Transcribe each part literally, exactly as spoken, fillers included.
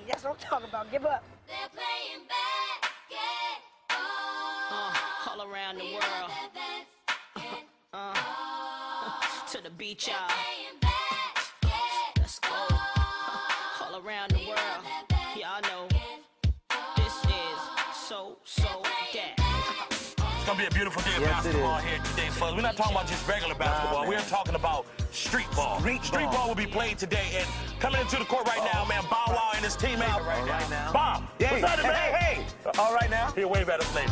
That's what I'm talking about. Give up. They're playing basketball. Uh, all around the world. Uh, to the beach, y'all. Let's go. All around the world. Y'all know this is so, so that. It's gonna be a beautiful day of yes, basketball here today, folks. We're not talking about just regular basketball. Nah, We're talking about street ball. Street, street ball. ball will be played today. And coming into the court right oh. now, man, Bow Wow and his teammate. All right, right now. Bob, hey, what's up, man? Hey, hey. All right now. Here, wave at us, lady.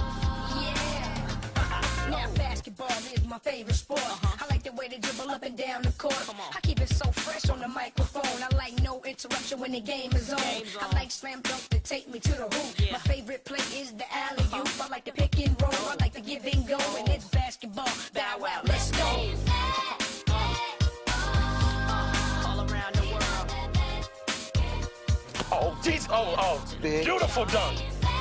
Now basketball is my favorite sport. Uh-huh. I like the way they dribble up and down the court. I keep it so fresh on the microphone. I like no interruption when the game is on. on. I like slam dunk to take me to the hoop. Yeah. My favorite play is the alley-oop. Uh-huh. I like the pick and roll. I like the give and go. And it's basketball. Bow Wow, let's go. All around the world. Oh, geez. Oh, oh. Big. Beautiful dunk.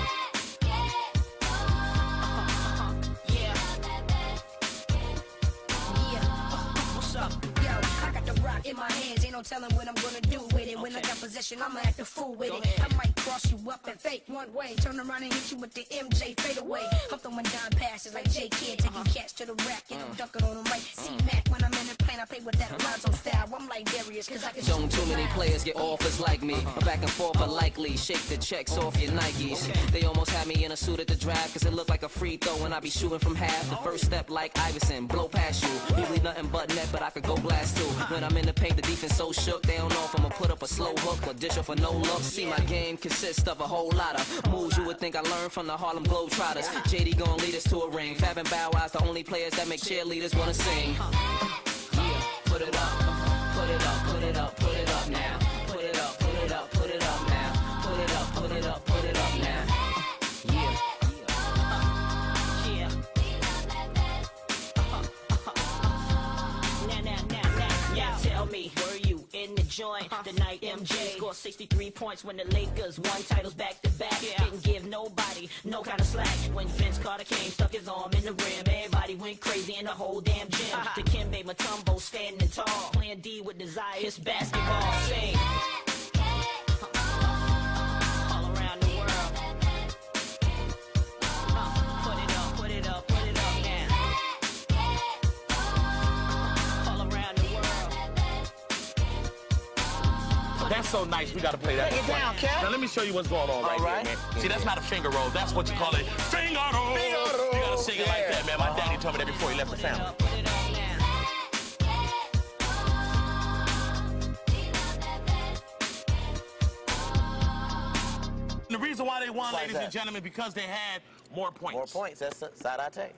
In my hands, ain't no telling what I'm gonna do with it. When okay. I got possession, I'ma act a fool with Go it. Ahead. I might cross you up and fake one way, turn around and hit you with the M J fade away. I'm throwing down passes like J Kidd, taking uh-huh. cats to the rack and uh-huh. I'm dunking on them right. Uh-huh. C-Mac when I'm in the plane, I play with that Lonzo style. I'm like Darius, cause I can Don't too many players get offers like me. Uh-huh. Back and forth are likely. Shake the checks off your Nikes. Okay. They almost had me in a suit at the draft, cause it looked like a free throw when I be shooting from half. The first step like Iverson, blow past you. Usually nothing but net, but I could go blast too. When I'm in the paint, the defense so shook, they don't know if I'ma put up a slow hook or dish off for no look. See, my game consists of a whole lot of moves you would think I learned from the Harlem Globetrotters. J D gon' lead us to a ring. Fab and Bow Wow's the only players that make cheerleaders wanna sing. Yeah, put it up, put it up, put it up, put it up now. Put it up, put it up, put it up now. Put it up, put it up, put it up now. Yeah. Yeah. Now, now, now, now, now, tell me, were you in the joint the night M J scored sixty-three points when the Lakers won titles back to back? Yeah. Didn't give nobody no kind of slack. When Vince Carter came, stuck his arm in the rim, everybody went crazy in the whole damn gym. Uh-huh. Dikembe Mutombo standing tall, playing D with desire. It's basketball. Sing. All around the world. Uh, put it up, put it up, put it up now. All around the world. That's so nice. We gotta play that. Take it down, Cat. Now let me show you what's going on right, right here, man. See, that's not a finger roll. That's what you call it. Finger roll. Finger roll. You gotta sing it like that, man. My uh-huh. daddy told me that before he left the family. Put it up now. The reason why they won, why ladies and gentlemen, because they had more points. More points. That's side I take.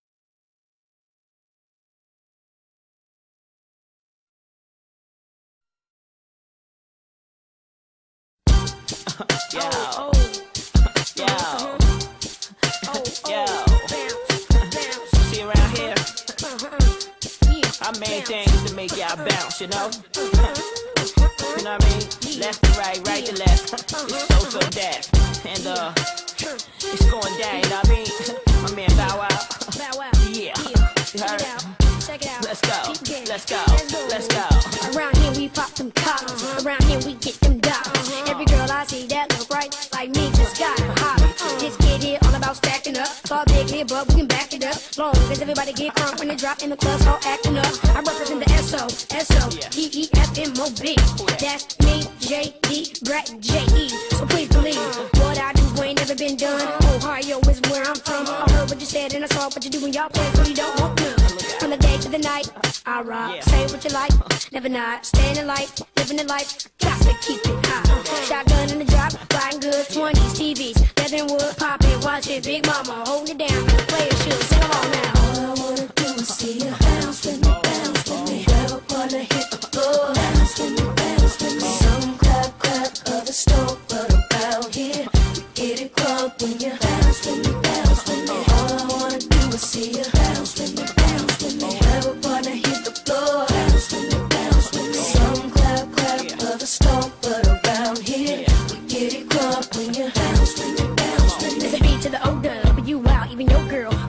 Yo, oh, yo, oh, yo. bounce, See around here, yeah, I made bounce. things to make y'all bounce, you know? You know what I mean? Left to right, right to left. It's so, so that. And, uh, it's going down, you know what I mean? My man Bow Wow. Bow Wow. Yeah. Yeah. You heard? Check it out. Let's go. Let's go. Let's go. Around here we pop them collars. Uh-huh. Around here we get them dollars. Uh-huh. Every girl I see that look right like me just got a hobby. Uh-huh. This kid here all about stacking up. Thought big here, but we can back it up. Long as everybody get crunk when they drop in the club, start acting up. I represent the S O S O D E F M O B. That's me, J D, Brett, J E. So please believe what I do ain't never been done. Ohio is where I'm from. I heard what you said and I saw what you do when y'all play, so you don't want none. From the day to the night, I rock. Yeah. Say what you like, never not. Staying in life, living the life, got to keep it high. Shotgun in the drop, riding good, twenties, T Vs, leather and wood, popping, watching Big Mama, hold it down, play a shoe, sing along now. All I wanna do is see you bounce with me, bounce with me. Never wanna hit the floor, bounce with me, bounce with me. Some clap, clap, other stomp, but around here, we get it crunk when you bounce with me, bounce with me. All I wanna do is see you bounce with me. Wanna hit the floor, bounce with me, bounce with me. Some clap, clap, yeah. Other stomp, but around here, yeah. We get it crunk when you bounce with me, bounce with me. There's a beat to the O W, you out, even your girl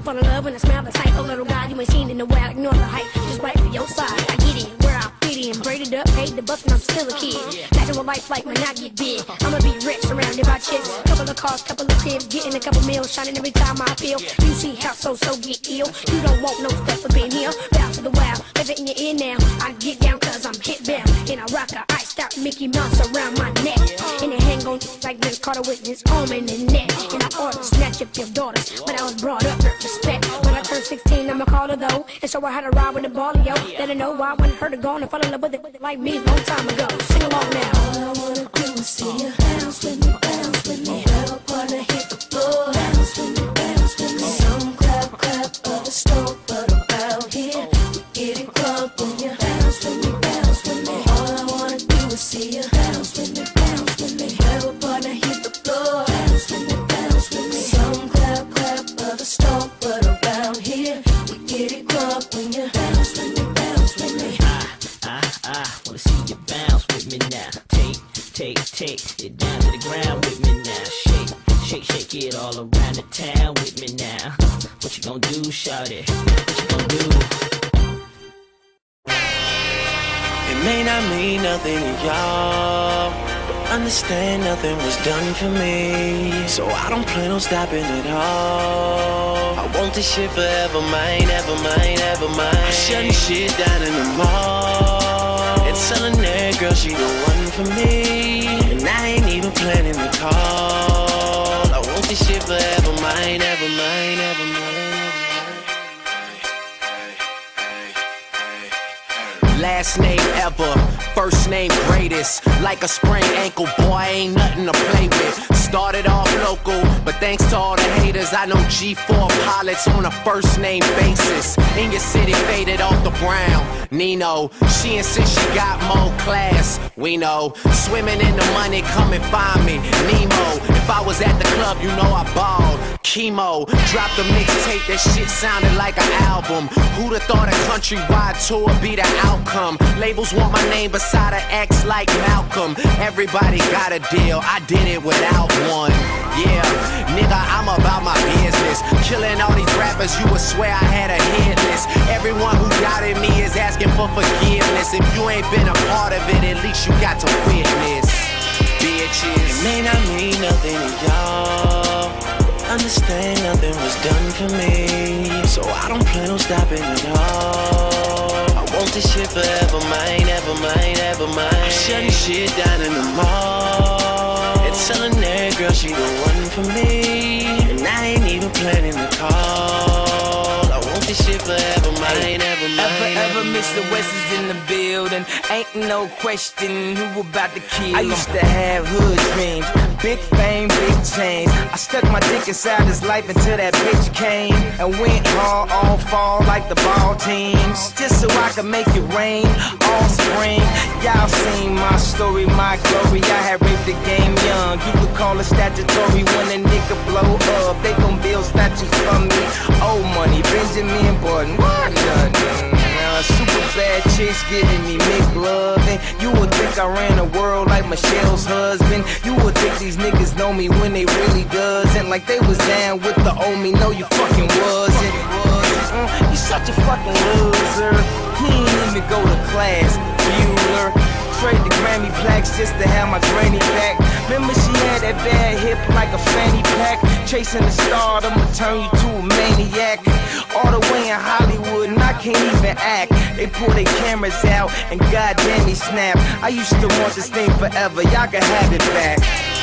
when I get big. I'ma be rich, surrounded by chicks. Couple of cars, couple of cribs, getting a couple meals, shining every time I feel. You see how so-so get ill. You don't want no stuff up in here. Bow to the wild, live it in your ear now. I get down cause I'm hit bound. And I rock a iced out Mickey Mouse around my neck. And they hang on like Vince Carter with his arm in the neck. And I ought to snatch up your daughters, but I was brought up with respect. When I turn sixteen, I'ma call her though, and show her how to ride with the ball, yo. Let her know why I wanted her to go and fall in love with it like me a long time ago. Sing along now. All I wanna do is see you bounce with me, bounce with me. Grab a partner, hit the floor. Bounce with me, bounce with me. Some clap, clap, others stomp, but around here we get it crunk when you bounce with me, bounce with me. All I wanna do is see you bounce with me, bounce with me. Grab a partner, hit the floor. Bounce with me, bounce with me. Some clap, clap, others stomp, but around here we get it crunk when you bounce with me, bounce with me. I, I wanna see you bounce with me now. Take, take, take it down to the ground with me now. Shake, shake, shake it all around the town with me now. What you gonna do, shawty? What you gonna do? It may not mean nothing to y'all, but understand nothing was done for me. So I don't plan on stopping at all. I want this shit forever, mine, ever mine, ever mine. I'm shutting shit down in the mall and telling that girl she the one for me. And I ain't even planning the call. I want this shit forever, mine, ever mine, ever mine. Last name ever, first name greatest. Like a sprained ankle, boy, ain't nothing to play with. Started off local, but thanks to all the haters, I know G four pilots on a first name basis. In your city, faded off the brown. Nino, she insists she got more class. We know, swimming in the money, come and find me. Nemo, if I was at the club, you know I balled. Chemo, dropped a mixtape, that shit sounded like an album. Who'da thought a countrywide tour be the outcome? Labels want my name beside an X like Malcolm. Everybody got a deal, I did it without one. Yeah, nigga, I'm about my business. Killing all these rappers, you would swear I had a hit list. Everyone who doubted me is asking for forgiveness. If you ain't been a part of it, at least you got to witness. Bitches, it may not mean nothing to y'all, understand nothing was done for me. So I don't plan on stopping at all. I want this shit forever, mine, ever mine, ever mine. I'm shutting shit down in the mall and telling that girl she the one for me. And I ain't even planning the call. I want this shit forever, mine, ever mine. Ever, ever Mister West is in the building. Ain't no question who about to kill him. I used to have hood dreams, big fame, big change. I stuck my dick inside his life until that bitch came and went hard all fall like the ball teams, just so I could make it rain all spring. Y'all seen my story, my glory. I had raped the game young. You could call it statutory when a nigga blow up. They gon' build statues for me. Old money, Benjamin Button, what nothing. Uh, super bad chicks giving me McLovin'. You would think I ran the world like Michelle's husband. You would think these niggas know me when they really doesn't. Like they was down with the old me. No, you fucking wasn't. Mm, you such a fucking loser. He ain't even go to class, Bueller. Trade the Grammy plaques just to have my granny back. Remember she had that bad hip like a fanny pack. Chasing the star, I'ma turn you to a maniac. All the way in Hollywood and I can't even act. They pull their cameras out and goddamn he snap. I used to want this thing forever, y'all can have it back.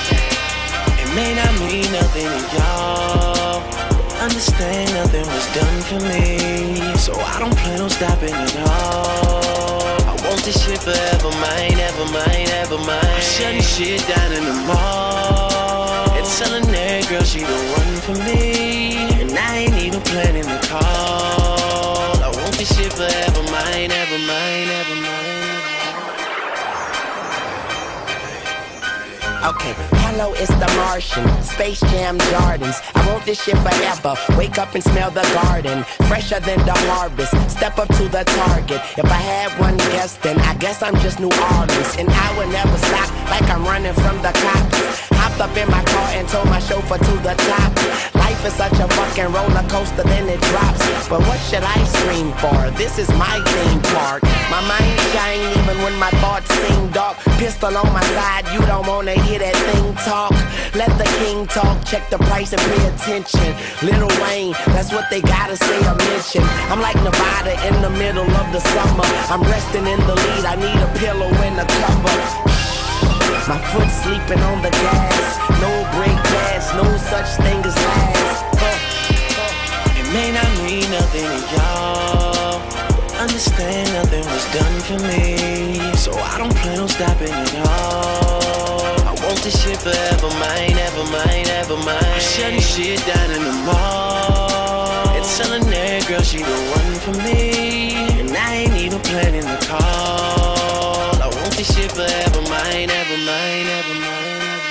It may not mean nothing to y'all, understand nothing was done for me. So I don't plan on stopping at all. I want this shit forever, mine, ever mine, ever mine. I'm shutting shit down in the mall and telling that girl she the one for me. And I ain't even planning the call. I want this shit forever, mine, ever mine, ever mine. Okay, hello, it's the Martian, Space Jam Jordans. I want this shit forever, wake up and smell the garden. Fresher than the harvest, step up to the target. If I had one guess, then I guess I'm just New Orleans. And I would never stop, like I'm running from the cops. Hopped up in my car and told my chauffeur to the top. Life life is such a fucking roller coaster, then it drops. But what should I scream for? This is my theme park. My mind shine even when my thoughts seem dark. Pistol on my side, you don't wanna hear that thing talk. Let the king talk, check the price and pay attention. Lil Wayne, that's what they gotta say or mention. I'm like Nevada in the middle of the summer. I'm resting in the lead, I need a pillow and a cover. My foot sleeping on the gas. No brake pads, no such thing as last. It may not mean nothing to y'all. Understand nothing was done for me, so I don't plan on stopping at all. I want this shit forever, mine, ever mine, ever mine. I'm shutting shit down in the mall. It's telling that girl she the one for me, and I ain't even planning the call. I want this shit forever, mine, ever mine, ever mine.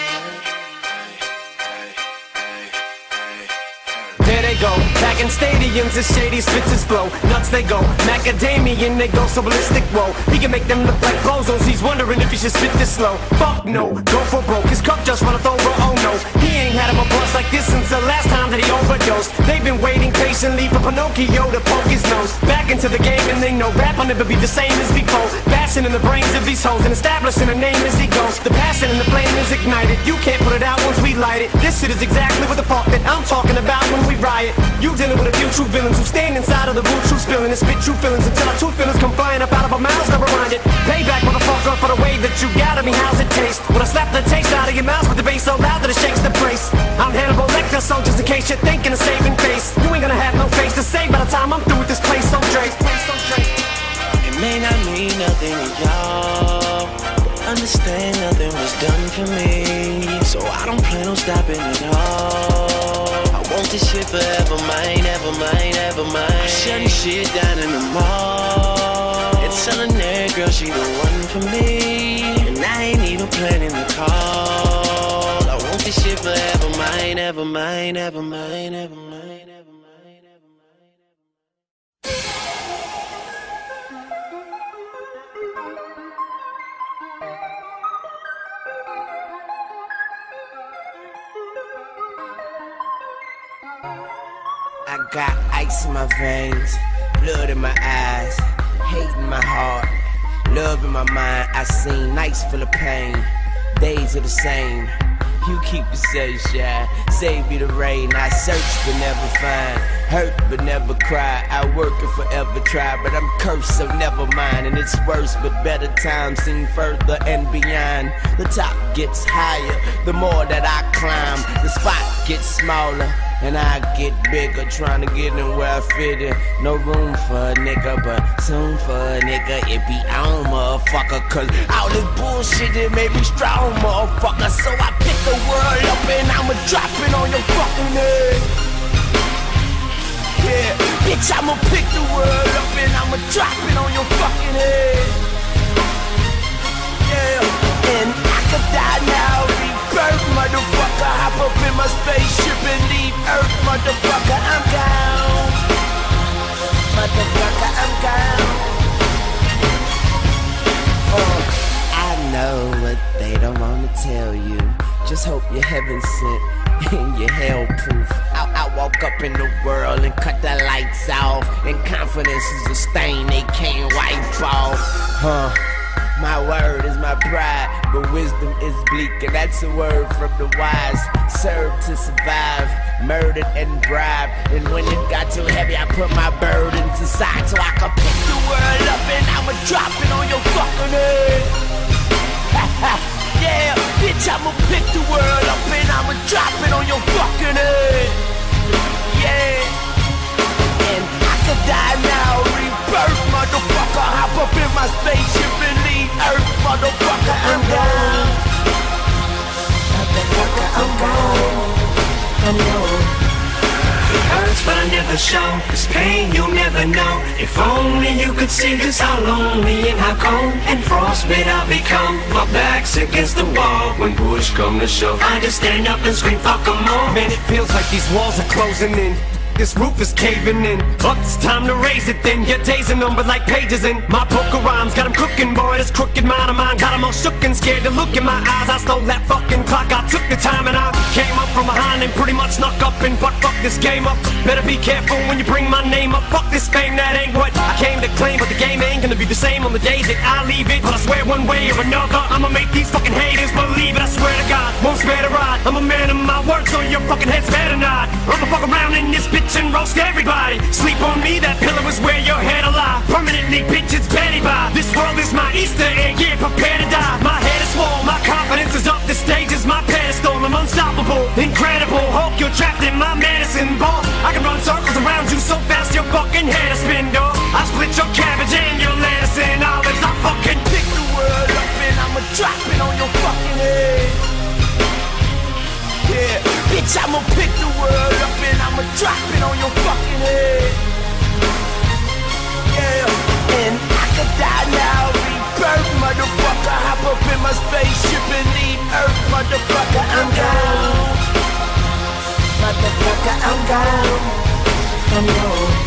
There they go, back in stadiums, the shady spits his flow. Nuts they go, macadamian, they go so ballistic, whoa. He can make them look like bozos, he's wondering if he should spit this slow. Fuck no, go for broke, his cup just runneth over, oh no. He ain't had him a buzz like this since the last time that he overdosed. They've been waiting patiently for Pinocchio to poke his nose. Back into the game and they know rap will never be the same as before. Bashing in the brains of these hoes and establishing a name as he goes. The passion and the flame is ignited, you can't put it out once we light it. This shit is exactly what the fuck that I'm talking about when we riot. You dealing with a few true villains who stand inside of the booth, true spilling and spit true feelings until our true feelings come flying up out of our mouths, never mind it. Payback, motherfucker, for the way that you got me. How's it taste? When I slap the taste out of your mouth with the bass so loud that it shakes the place. I'm Hannibal Lecter, so just in case you're thinking of saving face, you ain't gonna have no face to say by the time I'm through with this place. So Drake, so Drake. It may not mean nothing to y'all. Understand nothing was done for me, so I don't plan on stopping at all. I want this shit forever, mine, ever mine, ever mine. I'm shutting shit down in the mall. It's telling that girl she the one for me, and I ain't even planning the call. I want this shit forever, mine, ever mine, ever mine, ever mine, ever mine, ever mine. I got ice in my veins, blood in my eyes, hate in my heart, love in my mind. I seen nights full of pain, days are the same. You keep yourself shy, save me the rain. I search but never find, hurt but never cry. I work and forever try, but I'm cursed so never mind. And it's worse but better times seem further and beyond. The top gets higher, the more that I climb. The spot gets smaller and I get bigger, trying to get in where I fit in. No room for a nigga, but soon for a nigga it be on, motherfucker. Cause all this bullshit it made me strong, motherfucker. So I pick the world up and I'ma drop it on your fucking head. Yeah, bitch, I'ma pick the world up and I'ma drop it on your fucking head. Yeah, and I could die now, rebirth, motherfucker. Hop up in my spaceship and leave Earth, motherfucker. I'm down, motherfucker. I'm down. Oh, I know what they don't wanna tell you. Just hope you're heaven sent and you're hell proof. I, I walk up in the world and cut the lights off, and confidence is a stain they can't wipe off. Huh. My word is my pride, but wisdom is bleak, and that's a word from the wise. Serve to survive, murdered and bribed, and when it got too heavy, I put my burden to side so I could pick the world up and I'ma drop it on your fucking head. Yeah, bitch, I'ma pick the world up and I'ma drop it on your fucking head. Yeah. And I could die now, rebirth, motherfucker. Hop up in my spaceship and leave Earth, motherfucker. I'm gone, motherfucker. I'm gone, I'm gone. It hurts but I never show, this pain you'll never know. If only you could see just how lonely and how cold and frostbit I'll become. My back's against the wall when push come to shove. I just stand up and scream fuck 'em all. Man, it feels like these walls are closing in. This roof is caving in. Up, it's time to raise it then. Your days are numbered like pages in my book of rhymes. Got 'em cooking, boy, this crooked mind of mine. Got 'em all shook and scared to look in my eyes. I stole that fucking clock, I took the time and I came up from behind and pretty much snuck up and butt fucked this game up. Better be careful when you bring my name up. Fuck this fame, that ain't what I came to claim. But the game ain't gonna be the same on the days that I leave it. But I swear one way or another, I'ma make these fucking haters believe it. I swear to God, won't spare the ride. I'm a man of my word, so your fucking head's better not. I'ma fuck around in this bitch and roast everybody. Sleep on me, that pillow is where your head'll lie. Permanently, bitch, it's Betty Bye. This world is my Easter egg, yeah, prepare to die. My head is swole, my confidence is up. The stage is my pedestal, I'm unstoppable, incredible. Hope you're trapped in my medicine ball. I can run circles around you so fast your fucking head is spin, dog. I split your cabbage and your lettuce and olives. I fucking pick the world up and I'ma drop it on your fucking head. Yeah, bitch, I'ma pick the world up and I'ma drop it on your fucking head. Yeah, and I could die now, rebirth, motherfucker. Hop up in my spaceship and leave Earth, motherfucker. I'm gone, motherfucker. I'm gone, I'm gone.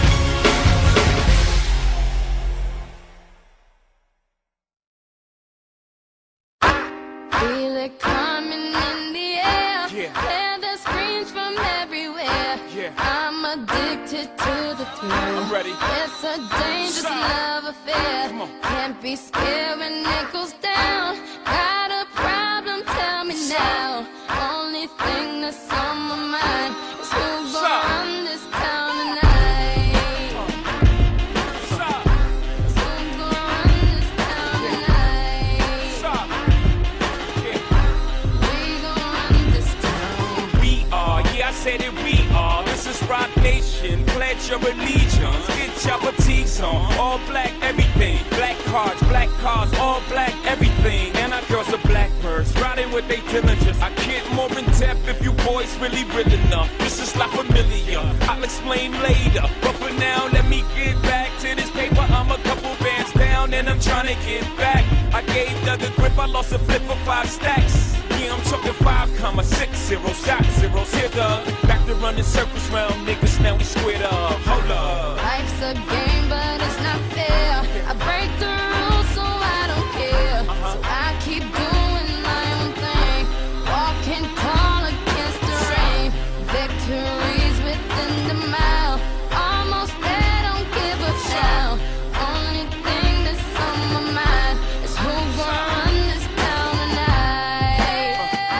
Feel it coming in the air. Yeah. Hear the screams from everywhere. Yeah. I'm addicted to the thrill. I'm ready. It's a dangerous Shot. love affair. Come on. Can't be scared when it goes down. Got a problem? Tell me now. Only thing that's on my mind is who's Shot. gonna run this town tonight. Stop. Who's gonna run this town tonight? Stop. Yeah. We gonna run this town. We are, yeah, I said it, we are. This is Rock Nation, pledge your allegiance. Get your fatigues on, all black everything. Black cards, black cars, all black everything. And our girls are blackbirds, riding with their diligence. I get more in depth if you boys really real enough. This is like familiar, I'll explain later. But for now, let me get back to this paper. I'm a couple bands down and I'm trying to get back. I gave Doug a grip, I lost a flip for five stacks. Yeah, I'm talking five comma six zero shot zeros here, Doug. Back to running circles round niggas, now we squared up. Hold up. Life's a game, but it's not fair. I break the rules, so I don't care. So I keep doing my own thing, walking tall against the rain. Victories within the mile, almost there, don't give up now. Only thing that's on my mind is who's gonna run this town tonight.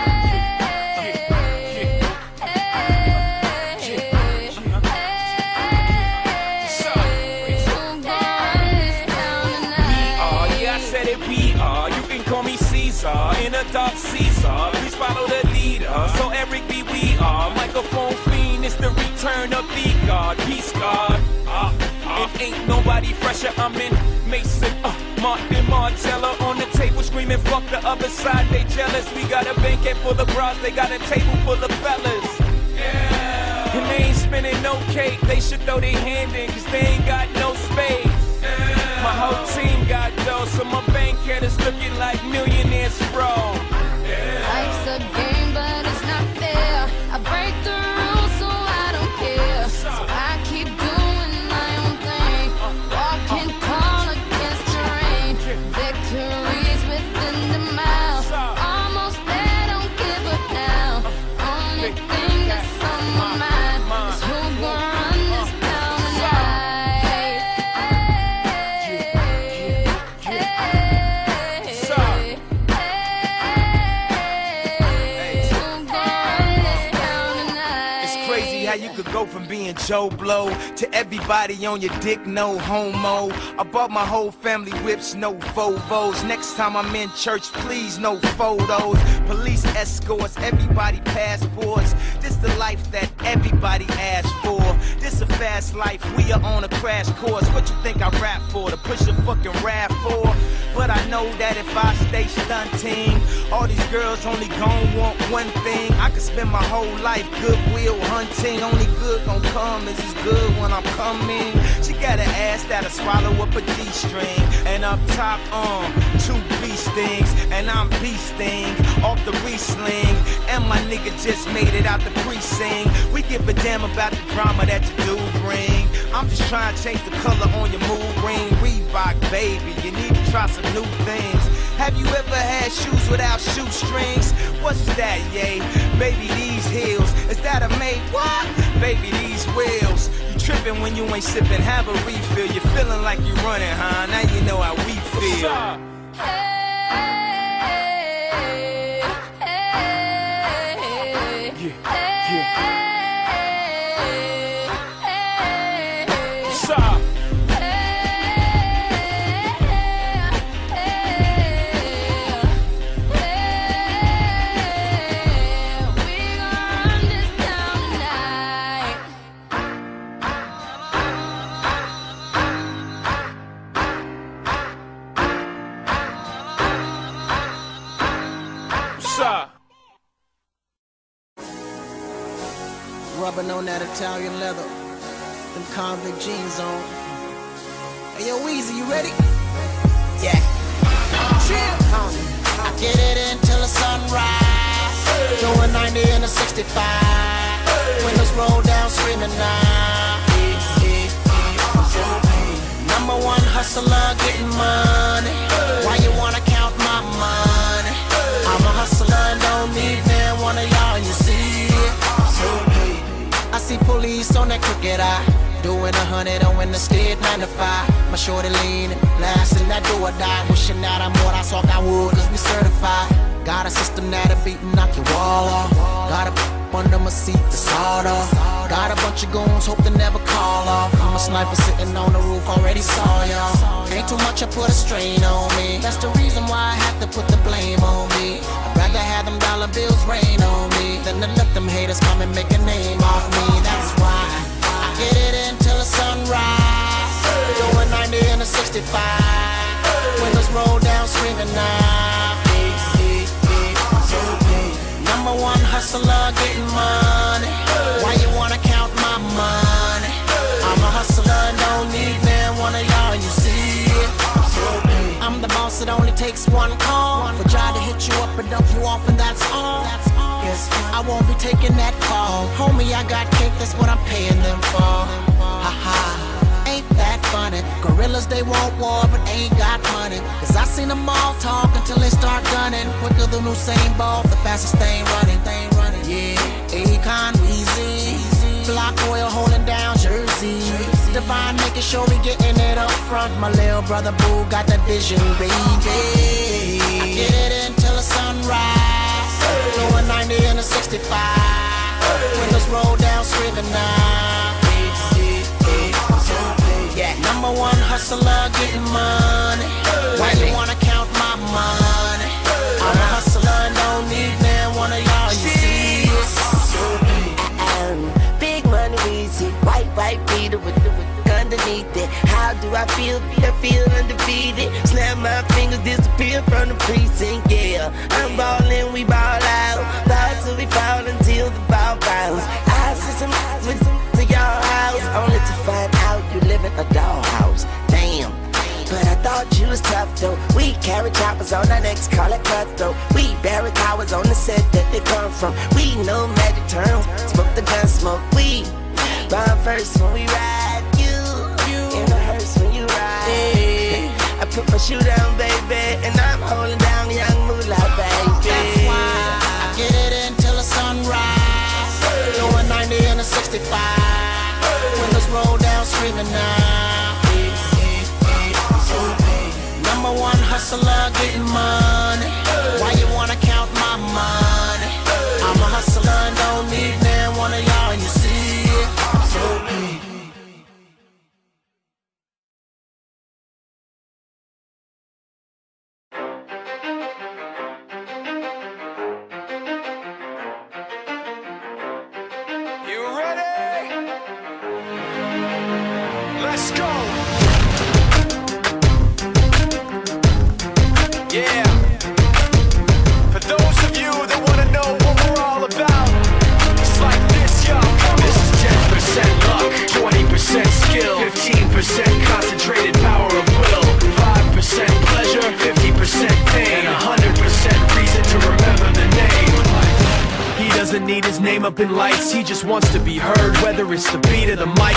In a dark Caesar, please follow the leader. So Eric B, we are microphone fiend. It's the return of the God, peace God. Uh, uh, it ain't nobody fresher. I'm in Mason, uh, Martin Martella on the table screaming, fuck the other side. They jealous. We got a banquet full of bras. They got a table full of fellas. Yeah. And they ain't spinning no cake. They should throw their hand in, cause they ain't got no space. My whole team got dough, so my bank account is looking like millionaires, bro. Yeah. Life's a game, but it's not fair. I break the rules, so I don't care. So I keep doing my own thing, walking tall against the rain. Victories within the mile, almost there, don't give up now. Only thing that's on my mind is who's gonna run this town tonight. How you could go from being Joe Blow to everybody on your dick, no homo. I bought my whole family whips, no Vovos. Next time I'm in church, please, no photos. Police escorts, everybody passports. This the life that everybody asks for. This a fast life, we are on a crash course. What you think I rap for? To push a fucking rap for? But I know that if I stay stunting, all these girls only gon' want one thing. I could spend my whole life goodwill hunting. Only good gon' come is as good when I'm coming. She got an ass that'll swallow up a G-string. And up top, um, two beast things. And I'm beasting off the re-sling. And my nigga just made it out the precinct. We give a damn about the drama that you do bring. I'm just trying to change the color on your mood ring. Reebok, baby, you need to try some new things. Have you ever had shoes without shoestrings? What's that, yay? Baby, these heels, is that a made what? baby, these wheels. You tripping when you ain't sipping, have a refill. You're feeling like you're running, huh? Now you know how we feel. Rubbing on that Italian leather, them convict jeans on. Hey yo, Weezy, you ready? Yeah. Chill. I get it until the sunrise. Doing ninety in a sixty-five. Windows roll down, screaming now. Number one hustler, getting money. Why you wanna count my money? I'm a hustler and don't need man one of y'all, and you see it. I see police on that crooked eye, doing a hundred on when the steed nine to five. My shorty leaning, last in that do or die. Wishing that I'm what I saw I would, cause we certified. Got a system that'll beat and knock your wall off. Got a under my seat to sawed off. Got a bunch of goons, hope they never call off. I'm a sniper sitting on the roof, already saw y'all. Ain't too much, I put a strain on me. That's the reason why I have to put the blame on me. I'd rather have them dollar bills rain on me than to let them haters come and make a name off me. That's why I get it until the sunrise. Doing ninety in a sixty-five. Windows roll down, screaming now. Number one hustler, getting money. Why you wanna count my money? I'm a hustler, don't need man one of y'all, you see it. I'm the boss, it only takes one call for try to hit you up and dump you off, and that's all. Yes, I won't be taking that call. Homie, I got cake, that's what I'm paying them for. Ha ha, ain't that funny? Gorillas, they want war, but ain't got money. Cause I seen them all talk until they start gunning. Quicker than Usain Bolt, the fastest thing running. Yeah, Akon, Weezy, Block Oil holding down Jersey. Divine making sure we getting it up front. My little brother Boo got that vision, baby. I get it until the sunrise. Doing ninety in a sixty-five. Windows roll down, screaming now. Yeah, number one hustler, getting money. Why you wanna count my money? I'm a hustler and don't need man one of y'all, you see it. Big money, Weezy, white, white beater with the, with the underneath it. How do I feel? I feel undefeated. Snap my fingers, disappear from the precinct, yeah. I'm ballin', we ball out. Ball till we fall until the ball bounce. I see some eyes with some to your house, only to find out you live in a dollhouse. Damn. But I thought you was tough though. We carry choppers on our necks, call it cutthroat. We bury cowards on the set that they come from. We know magic terms, smoke the gun smoke. We bomb first when we ride. You, you in a hearse when you ride. Yeah. I put my shoe down, baby, and I'm holding down young moolah, baby. That's why I get it until the sunrise. Doing ninety in a sixty-five. Windows roll down, screaming now. Number one hustler, getting money. Why you wanna count my money? I'm a hustler and don't need man one of y'all, and you see it. You ready? Let's go. Yeah. For those of you that want to know what we're all about, it's like this, yo. This is ten percent luck, twenty percent skill, fifteen percent concentrated power of will, five percent pleasure, fifty percent pain, and one hundred percent reason to remember the name. He doesn't need his name up in lights, he just wants to be heard, whether it's the beat of the mic. He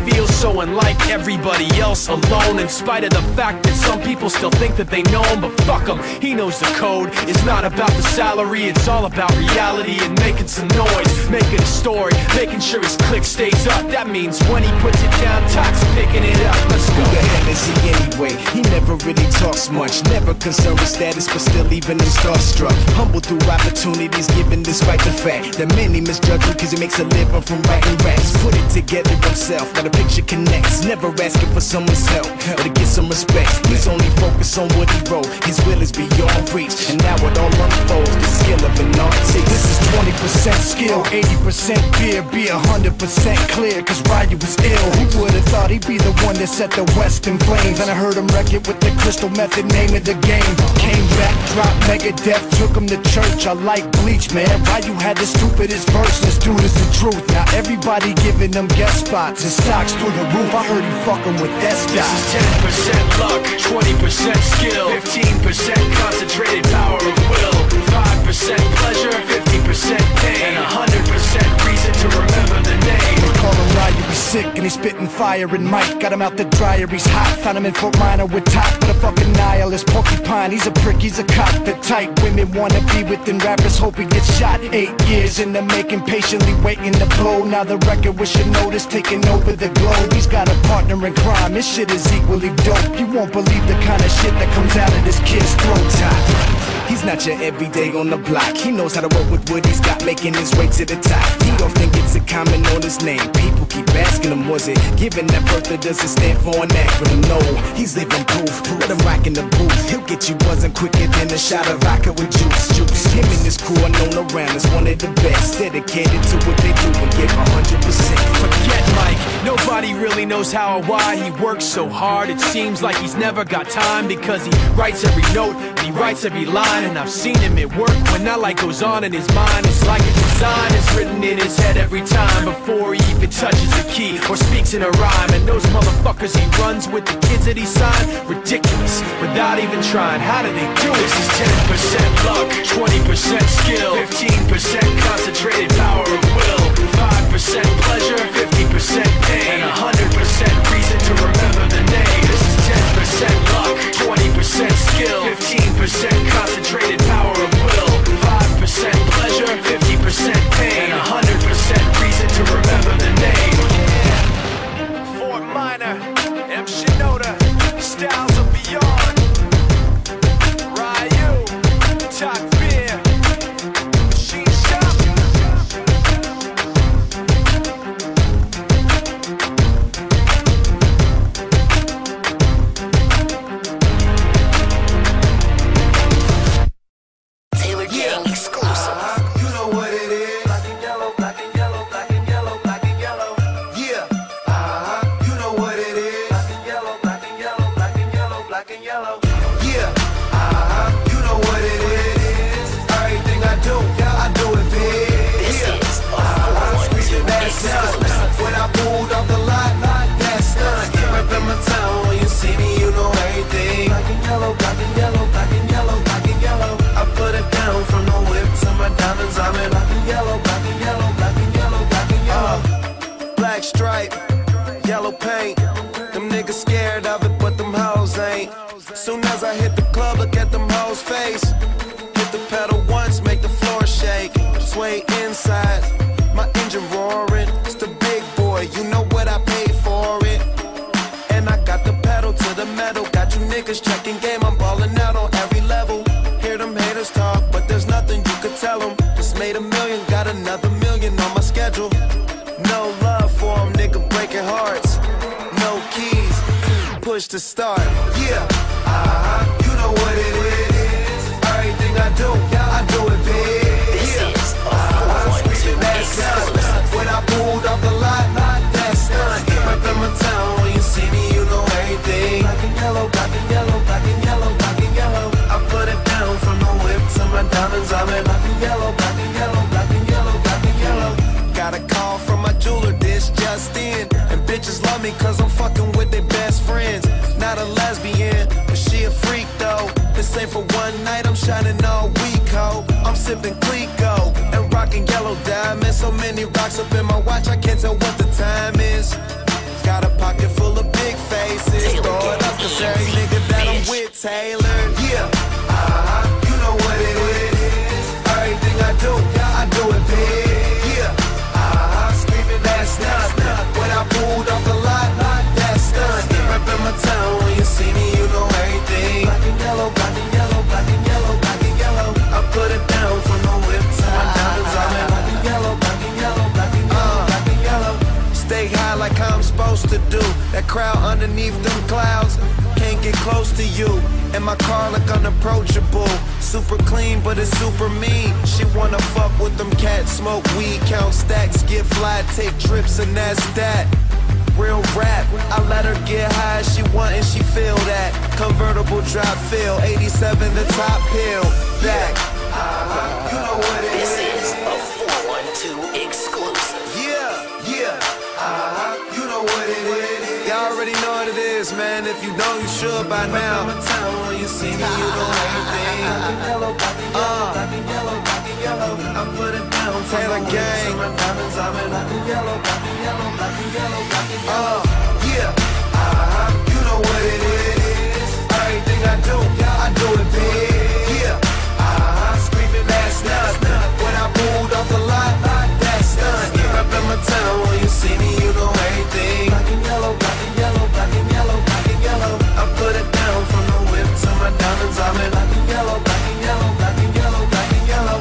feels so unlike everybody else, alone, in spite of the fact that some people still think that they know him. But fuck him, he knows the code. It's not about the salary, it's all about reality and making some noise, making a story, making sure his click stays up. That means when he puts it down, Tox picking it up. Let's go. Who the hell is he anyway? He never really talks much, never concerned with status, but still even him starstruck. Humble through opportunities given despite the fact that many misjudge him cause he makes a living from writing raps. Put it together himself, got a picture connects, never asking for someone's help or to get some respect. He's only focused on what he wrote, his will is beyond reach, and now it all unfolds, the skill of an artist. This is twenty percent skill, eighty percent fear, be one hundred percent clear, cause Ryu was ill. Who would've thought he'd be the one that set the West in flames? And I heard him wreck it with the crystal method, name of the game. Came back, dropped Megadeth, took him to church. I like Bleach, man. Ryu had the stupidest verse, this dude is the truth. Now everybody giving them guest spots, his stocks through the roof. I heard he fucking with S. This is ten percent luck, twenty percent skill, fifteen percent concentrated power of will, five percent pleasure, fifty percent pain, and one hundred percent reason to remember the name. They call him Ryu, he's sick and he's spitting fire. And Mike got him out the dryer, he's hot. Found him in Fort Minor with top, but a fucking nihilist porcupine. He's a prick, he's a cop. The type women wanna be within rappers, hope he gets shot. Eight years in the making, patiently waiting to blow. Now the record with your notice taking over the globe. He's got a partner in crime, his shit is equally dope. You won't believe the kind of shit that comes out of this kid's throat. Top. He's not your everyday on the block. He knows how to work with what he's got, making his way to the top. He don't think it's a comment on his name. People keep asking him, was it given that birth or does it stand for an acronym? No, he's living proof. Let him rock in the booth. He'll get you buzzing quicker than a shot of vodka with juice. Juice. Him and his crew are known around as one of the best, dedicated to what they do and give one hundred percent. Forget Mike, nobody really knows how or why he works so hard. It seems like he's never got time because he writes every note and he writes every line. And I've seen him at work when that light goes on in his mind. It's like a design is written in his head every time before he even touches a key or speaks in a rhyme. And those motherfuckers he runs with, the kids that he signed, ridiculous, without even trying. How do they do it? This is ten percent luck, twenty percent skill, fifteen percent concentrated power of will, five percent pleasure, fifty percent pain, and one hundred percent reason to remember the name. This is ten percent luck, twenty percent skill, fifteen percent concentrated power of will, five percent pleasure, fifty percent pain, and one hundred percent reason to remember the name. Fort Minor, M. Shinoda, Styles of Beyond, Ryu, Top Beer, Machine Shop. Taylor Gang exclusive. You know what it is. Black and yellow, black and yellow, black and yellow, black and yellow. Yeah. Uh-huh. You know what it is. Black and yellow, black and yellow, black and yellow, black and yellow. Yeah. Uh-huh. You know what it is. Everything I do, I do it big. This yeah. is a uh-huh. Screaming that's done. When I pulled off the lot, that's done. Right in my town, when you see me, you know everything. Black and yellow, black and yellow, black and yellow, black and yellow. I put it down from the whip to my diamonds. I'm in black and yellow, black and yellow, black and yellow, black and yellow. Uh, black stripe, yellow paint. Them niggas scared of it, but them hoes ain't. Soon as I hit the club, look at them hoes' face. Hit the pedal once, make the floor shake. Sway inside, my engine roaring. It's the big boy, you know what I paid for it. And I got the pedal to the metal. Got you niggas checking game, I'm balling out on every level. Hear them haters talk, but there's nothing you could tell them. Just made a million, got another million on my schedule. No love for them, nigga breaking hearts. No keys, push to start. Yeah, uh-huh, you know what it is. Everything I do, I do it big. This yeah. is a uh-huh. Screaming that's done. When I pulled off the lot, that's done. Right in my town, when you see me, you know everything. Black and yellow, black and yellow, black and yellow, black and yellow. I put it down from the whip to my diamonds. I'm in black and yellow, black and yellow, black and yellow, black and yellow. Got a call from my jeweler, this just in. And bitches love me cause I'm fucking with their best friends. Not a lesbian, but she a freak though. This ain't for one night, I'm shining all week, ho. I'm sipping Clico and rocking yellow diamonds. So many rocks up in my watch, I can't tell what the time is. Got a pocket full of big faces. Throw it up, cause every nigga that I'm with, Taylor. Yeah, uh-huh, you know what it is. Everything I do, I do it big. Yeah, uh-huh, screaming that's not. When I pulled off the lot, that's done. Reppin' my town, when you see me, you know everything. Black and yellow, black and yellow, black and yellow, black and yellow. I put it down from the whip to my diamonds. I'm in black and yellow, black and yellow, black and yellow, black and yellow. Stay high like I'm supposed to do. That crowd underneath them clouds can't get close to you. And my car look unapproachable. Super clean, but it's super mean. She wanna fuck with them cats, smoke weed, count stacks, get fly, take trips, and that's that. Real rap, I let her get high as she want and she feel that. Convertible drop feel, eighty-seven the top pill. Back, uh-huh, you know what it This is. This is a four one two exclusive. Yeah, yeah, uh-huh, you know what it is. Y'all already know what it is, man. If you know, you should by now. My town, when you see me, you know everything. Black and yellow, black and yellow, black and yellow, black and yellow. I put it down, Taylor gang. My diamonds, I'm in black and yellow, black and yellow, black and yellow, black and yellow. Uh, yeah, uh-huh, you know what it is. Everything I do, I do it big. Yeah, uh-huh, screaming that's not. When I pulled off the lot, that's done. Up in my town, when you see me, you know everything. Black and yellow, black and yellow, black and yellow, black and yellow. I put it down from the whip to my diamonds. I'm in black and yellow, black and yellow, black and yellow, black and yellow.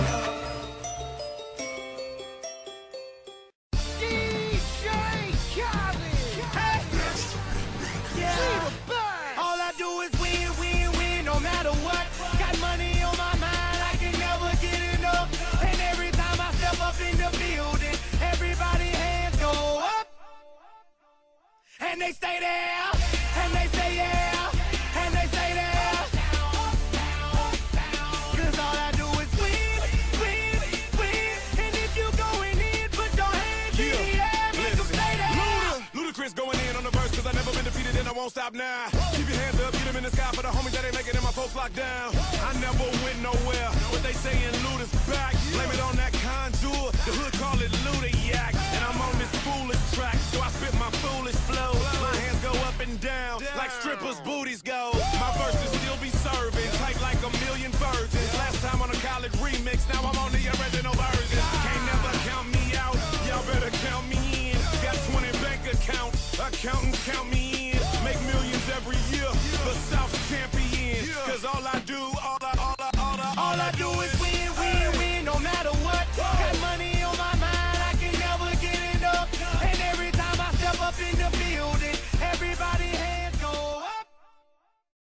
All I do is win, win, win, no matter what. Got money on my mind, I can never get enough. And every time I step up in the building, everybody hands go up. And they stay there, and they say yeah, and they say there. Cause all I do is win, win, win. And if you going in, put your hands in the air, make them stay there. Ludacris going in on the verse, cause I never been defeated and I won't stop now. Keep your hands up, beat them in the sky for the homies that ain't making it, my folks locked down. I never went nowhere, what they saying